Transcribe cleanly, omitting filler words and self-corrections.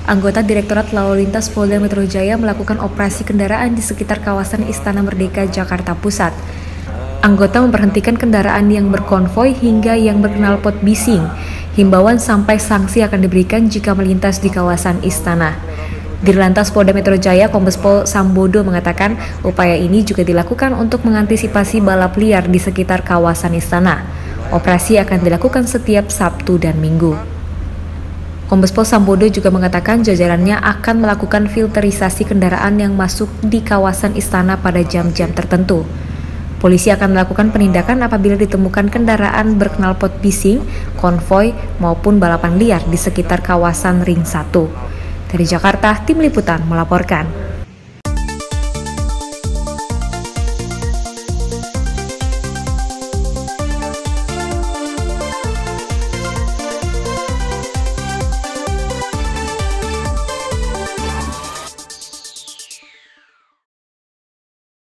Anggota Direktorat Lalu Lintas Polda Metro Jaya melakukan operasi kendaraan di sekitar kawasan Istana Merdeka, Jakarta Pusat. Anggota memberhentikan kendaraan yang berkonvoi hingga yang berknalpot bising. Himbauan sampai sanksi akan diberikan jika melintas di kawasan Istana. Dirlantas Polda Metro Jaya Kombes Pol Sambodo mengatakan upaya ini juga dilakukan untuk mengantisipasi balap liar di sekitar kawasan Istana. Operasi akan dilakukan setiap Sabtu dan Minggu. Kombes Pol Sambodo juga mengatakan jajarannya akan melakukan filterisasi kendaraan yang masuk di kawasan Istana pada jam-jam tertentu. Polisi akan melakukan penindakan apabila ditemukan kendaraan berknalpot bising, konvoi, maupun balapan liar di sekitar kawasan Ring 1. Dari Jakarta, Tim Liputan melaporkan.